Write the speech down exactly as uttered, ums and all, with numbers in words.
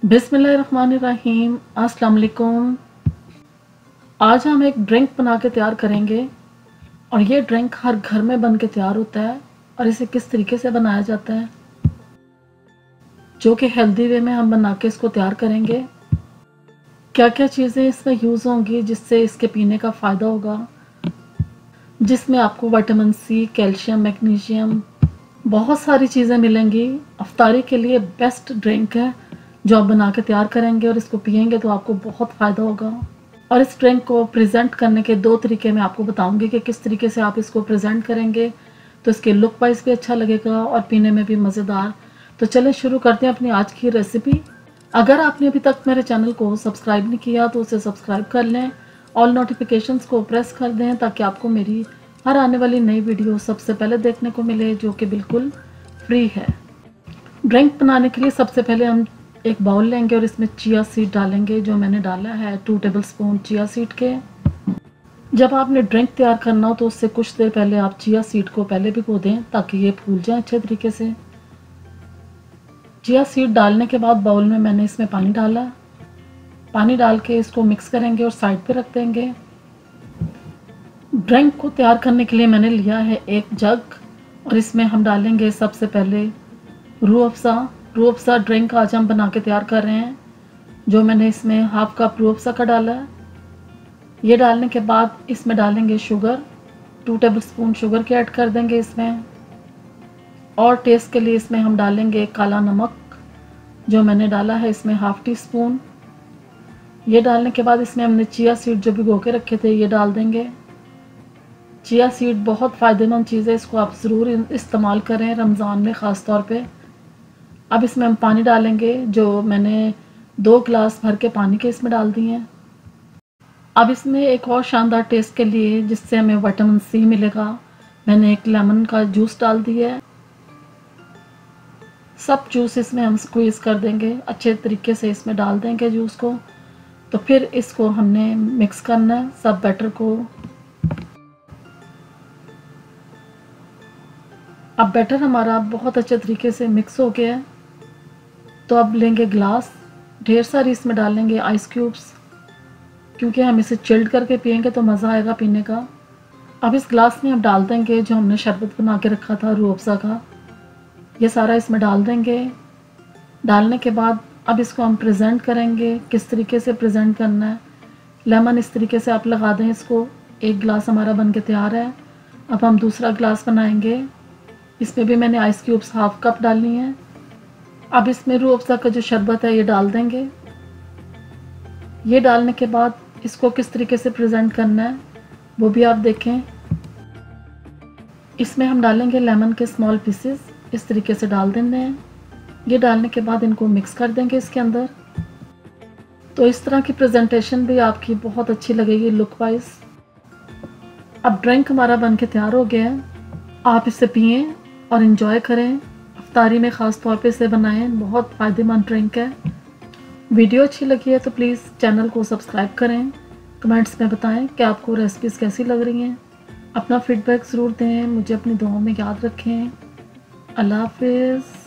बिस्मिल्लाहिर्रहमानिर्रहीम। अस्सलाम वालेकुम। आज हम एक ड्रिंक बना के तैयार करेंगे और ये ड्रिंक हर घर में बन के तैयार होता है और इसे किस तरीके से बनाया जाता है, जो कि हेल्दी वे में हम बना के इसको तैयार करेंगे। क्या क्या चीज़ें इसमें यूज़ होंगी जिससे इसके पीने का फ़ायदा होगा, जिसमें आपको विटामिन सी, कैल्शियम, मैग्नीशियम, बहुत सारी चीज़ें मिलेंगी। अफ्तारी के लिए बेस्ट ड्रिंक है जो आप बना के तैयार करेंगे और इसको पियेंगे तो आपको बहुत फ़ायदा होगा। और इस ड्रिंक को प्रेजेंट करने के दो तरीके मैं आपको बताऊंगी कि किस तरीके से आप इसको प्रेजेंट करेंगे तो इसके लुक वाइज भी अच्छा लगेगा और पीने में भी मज़ेदार। तो चलें शुरू करते हैं अपनी आज की रेसिपी। अगर आपने अभी तक मेरे चैनल को सब्सक्राइब नहीं किया तो उसे सब्सक्राइब कर लें, ऑल नोटिफिकेशंस को प्रेस कर दें ताकि आपको मेरी हर आने वाली नई वीडियो सबसे पहले देखने को मिले, जो कि बिल्कुल फ्री है। ड्रिंक बनाने के लिए सबसे पहले हम एक बाउल लेंगे और इसमें चिया सीड डालेंगे, जो मैंने डाला है two tablespoon chia seed के। जब आपने ड्रिंक तैयार करना हो तो उससे कुछ देर पहले आप चिया सीड को पहले भिगो दें ताकि ये फूल जाए अच्छे तरीके से। चिया सीड डालने के बाद बाउल में मैंने इसमें पानी डाला। पानी डाल के इसको मिक्स करेंगे और साइड पे रख देंगे। ड्रिंक को तैयार करने के लिए मैंने लिया है एक जग और इसमें हम डालेंगे सबसे पहले रूह अफ़ज़ा। रूह अफ़ज़ा ड्रिंक आज हम बना के तैयार कर रहे हैं, जो मैंने इसमें हाफ कप रूह अफ़ज़ा का डाला है। ये डालने के बाद इसमें डालेंगे sugar, two tablespoon sugar के ऐड कर देंगे इसमें। और टेस्ट के लिए इसमें हम डालेंगे काला नमक, जो मैंने डाला है इसमें हाफ टी स्पून। ये डालने के बाद इसमें हमने चिया सीड जो भिगो के रखे थे ये डाल देंगे। चिया सीड बहुत फ़ायदेमंद चीज़ है, इसको आप ज़रूर इस्तेमाल करें रमज़ान में ख़ास तौर पे। अब इसमें हम पानी डालेंगे, जो मैंने दो गिलास भर के पानी के इसमें डाल दिए हैं। अब इसमें एक और शानदार टेस्ट के लिए जिससे हमें विटामिन सी मिलेगा, मैंने एक लेमन का जूस डाल दिया है। सब जूस इसमें हम स्क्वीज़ कर देंगे, अच्छे तरीके से इसमें डाल देंगे जूस को। तो फिर इसको हमने मिक्स करना है सब बैटर को। अब बैटर हमारा बहुत अच्छे तरीके से मिक्स हो गया है। तो अब लेंगे ग्लास, ढेर सारी इसमें डालेंगे आइस क्यूब्स, क्योंकि हम इसे चिल्ड करके पियेंगे तो मज़ा आएगा पीने का। अब इस ग्लास में हम डाल देंगे जो हमने शरबत बना के रखा था रूह अफ़ज़ा का, ये सारा इसमें डाल देंगे। डालने के बाद अब इसको हम प्रेजेंट करेंगे। किस तरीके से प्रेजेंट करना है, लेमन इस तरीके से आप लगा दें इसको। एक गिलास हमारा बन के तैयार है। अब हम दूसरा गिलास बनाएंगे, इसमें भी मैंने आइस क्यूब्स हाफ कप डालनी है। अब इसमें रूह अफ़ज़ा का जो शरबत है ये डाल देंगे। ये डालने के बाद इसको किस तरीके से प्रेजेंट करना है वो भी आप देखें। इसमें हम डालेंगे लेमन के स्मॉल पीसेस, इस तरीके से डाल देने हैं। ये डालने के बाद इनको मिक्स कर देंगे इसके अंदर। तो इस तरह की प्रेजेंटेशन भी आपकी बहुत अच्छी लगेगी लुक वाइज। अब ड्रिंक हमारा बन के तैयार हो गया है, आप इसे पिएं और इन्जॉय करें। अफ्तारी में ख़ास तौर पे इसे बनाएं, बहुत फ़ायदेमंद ड्रिंक है। वीडियो अच्छी लगी है तो प्लीज़ चैनल को सब्सक्राइब करें। कमेंट्स में बताएं कि आपको रेसिपीज़ कैसी लग रही हैं। अपना फीडबैक ज़रूर दें, मुझे अपनी दुआओं में याद रखें। अल्लाह हाफ़िज़।